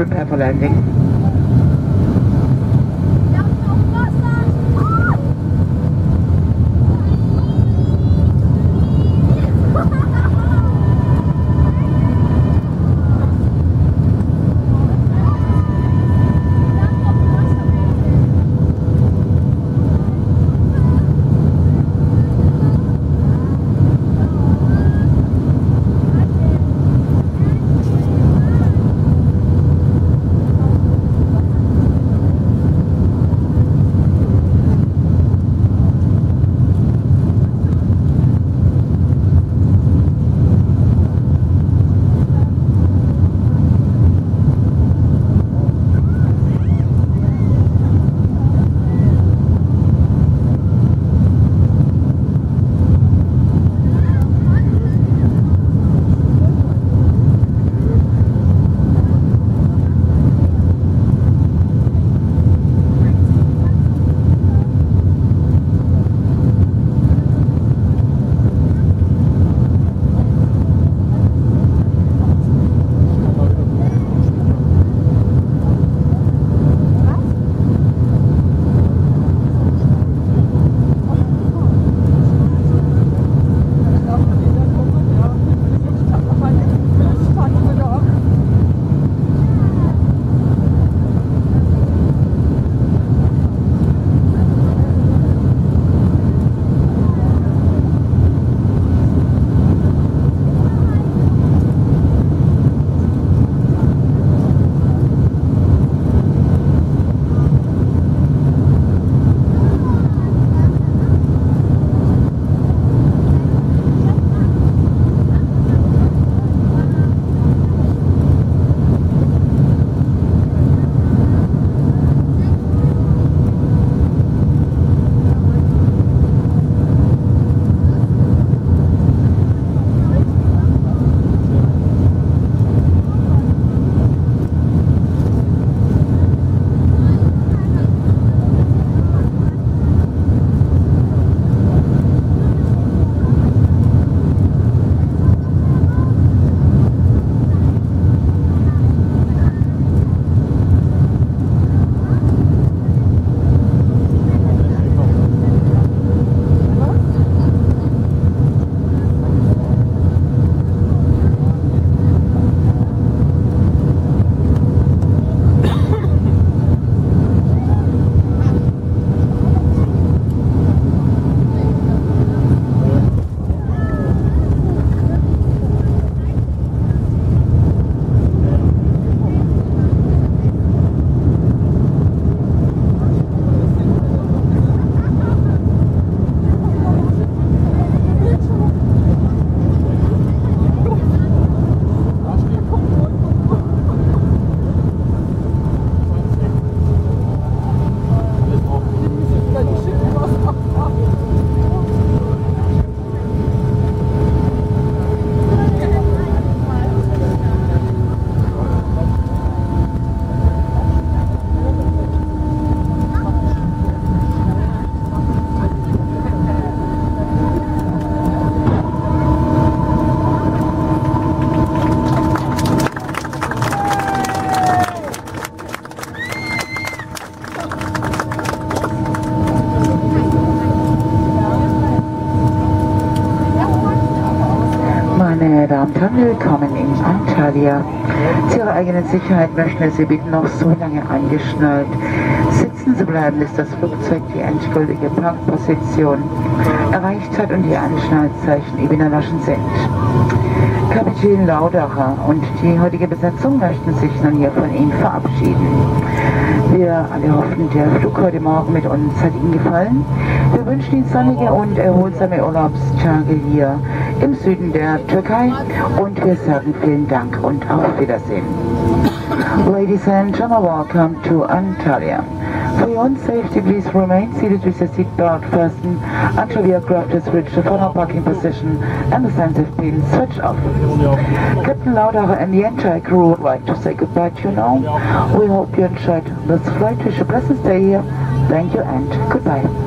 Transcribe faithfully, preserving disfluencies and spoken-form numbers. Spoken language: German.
prepare for landing. Meine Damen und Herren, willkommen in Antalya. Zu Ihrer eigenen Sicherheit möchten wir Sie bitten, noch so lange angeschnallt sitzen zu bleiben, bis das Flugzeug die endgültige Parkposition erreicht hat und die Anschnallzeichen eben erloschen sind. Kapitän Laudacher und die heutige Besatzung möchten sich nun hier von Ihnen verabschieden. Wir alle hoffen, der Flug heute Morgen mit uns hat Ihnen gefallen. Wir wünschen Ihnen sonnige und erholsame Urlaubstage hier im Süden der Türkei und wir sagen vielen Dank und auf Wiedersehen. Ladies and gentlemen, welcome to Antalya. For your own safety, please remain seated with your seatbelt fastened until the aircraft has reached the final parking position and the signs have been switched off. Captain Laudacher and the entire crew would like to say goodbye to you now. We hope you enjoyed this flight. Wish you a pleasant stay here. Thank you and goodbye.